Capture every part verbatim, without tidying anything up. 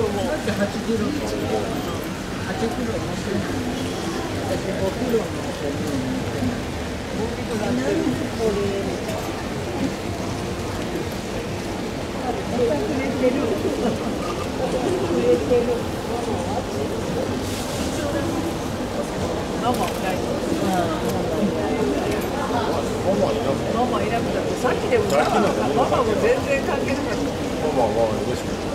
も。だってはちキロ。はちキロ乗せない。だってごキロ乗せる。ごキロだってこれ。売れてる。売れてる。ママいない。ママいなくなって、さっきで歌はママも全然関係なかった。ママは嬉しかった。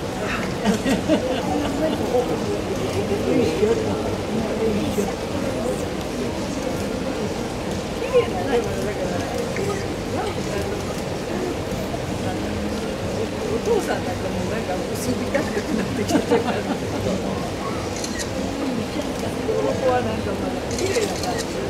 綺麗だね。お父さんなんかもうなんか薄っぺらくなってきてたから。この子はなんかまだ綺麗な感じ。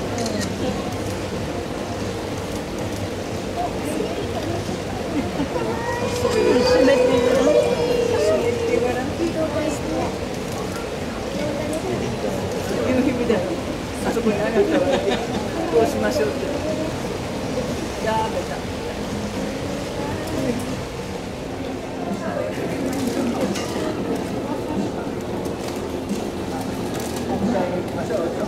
あそこに上がったらどうしましょうって。やめた。行きましょう。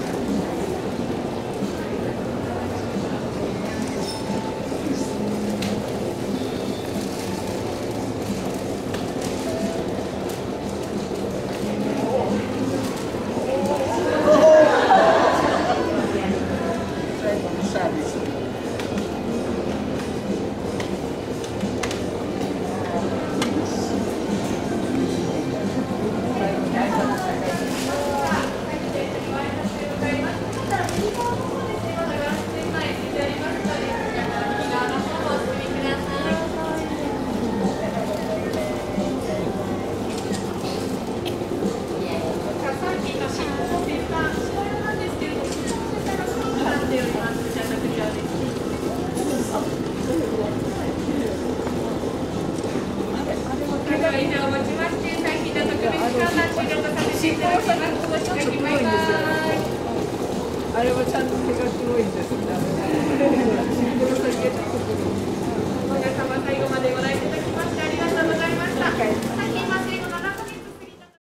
あれはちゃんと毛が黒いんですね。尻尾の先がちょっと黒い。お客様最後までご来店いただきましてありがとうございました。